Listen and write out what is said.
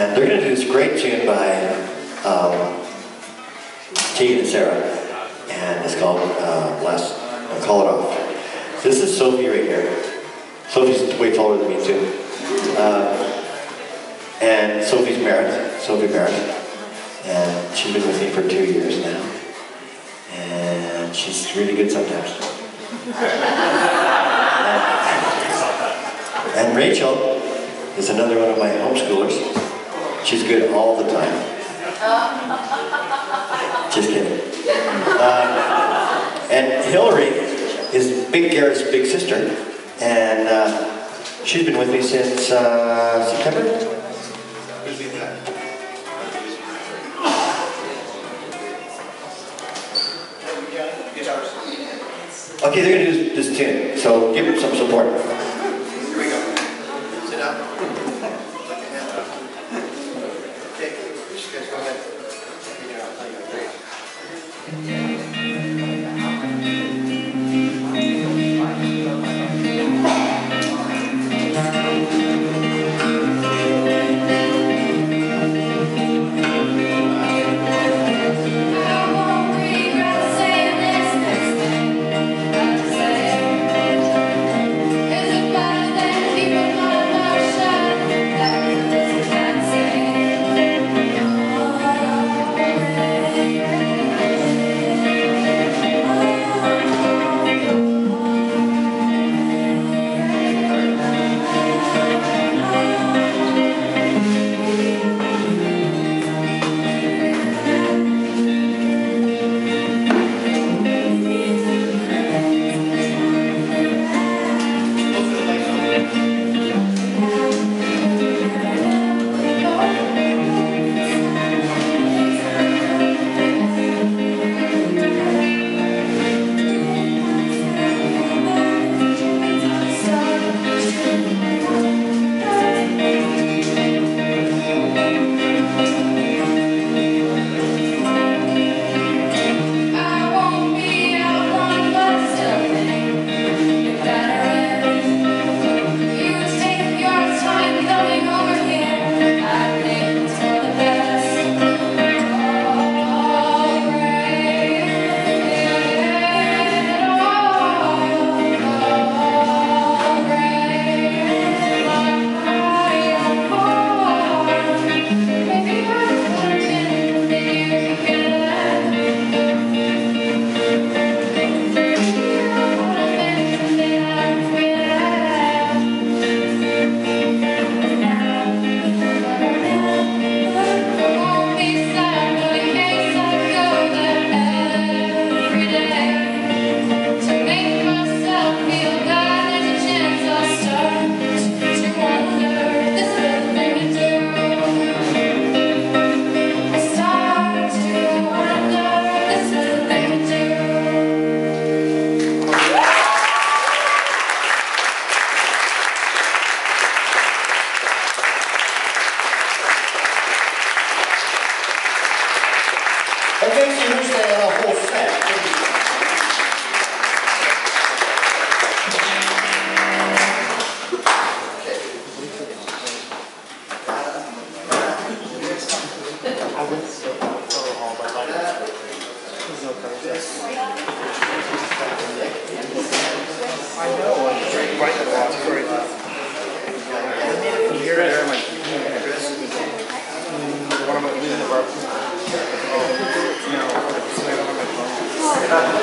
And they're going to do this great tune by Tegan and Sara, and it's called Call It Off. This is Sophie right here. Sophie's way taller than me too. And Sophie Merritt, and she's been with me for 2 years now. And she's really good sometimes. And Rachel is another one of my homeschoolers. She's good all the time. Just kidding. And Hillary is Big Garrett's big sister, and she's been with me since September. Okay, they're going to do this tune, so give them some support. Here we go. Sit up. Put your hand up. Okay, you guys go ahead. That makes you understand a whole set. I know, right at the last story. You hear it, I'm like, what am I doing? No, it's not on my phone.